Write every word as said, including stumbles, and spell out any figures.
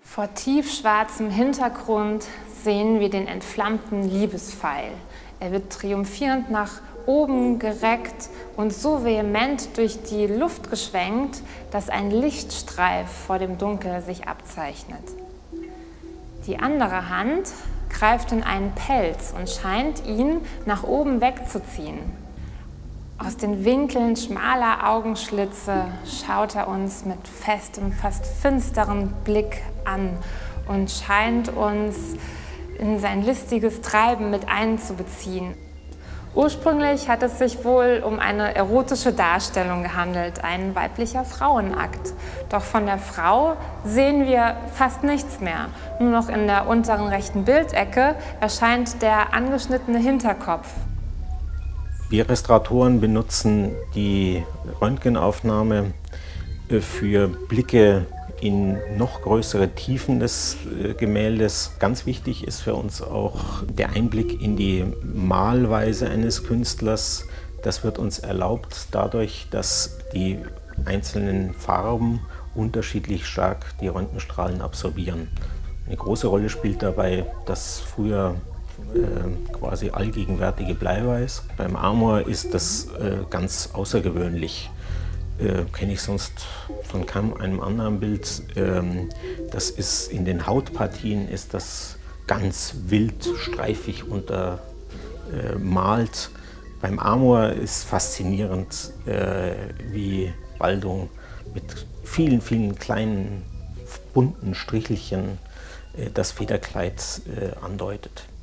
Vor tiefschwarzem Hintergrund sehen wir den entflammten Liebespfeil. Er wird triumphierend nach oben gereckt und so vehement durch die Luft geschwenkt, dass ein Lichtstreif vor dem Dunkel sich abzeichnet. Die andere Hand greift in einen Pelz und scheint ihn nach oben wegzuziehen. Aus den Winkeln schmaler Augenschlitze schaut er uns mit festem, fast finsterem Blick an und scheint uns in sein listiges Treiben mit einzubeziehen. Ursprünglich hat es sich wohl um eine erotische Darstellung gehandelt, ein weiblicher Frauenakt. Doch von der Frau sehen wir fast nichts mehr. Nur noch in der unteren rechten Bildecke erscheint der angeschnittene Hinterkopf. Wir Restauratoren benutzen die Röntgenaufnahme für Blicke in noch größere Tiefen des Gemäldes. Ganz wichtig ist für uns auch der Einblick in die Malweise eines Künstlers. Das wird uns erlaubt dadurch, dass die einzelnen Farben unterschiedlich stark die Röntgenstrahlen absorbieren. Eine große Rolle spielt dabei das früher äh, quasi allgegenwärtige Bleiweiß. Beim Amor ist das äh, ganz außergewöhnlich. Äh, kenne ich sonst von keinem einem anderen Bild. Ähm, das ist in den Hautpartien ist das ganz wild streifig untermalt. Äh, Beim Amor ist faszinierend, äh, wie Baldung mit vielen, vielen kleinen bunten Strichelchen äh, das Federkleid äh, andeutet.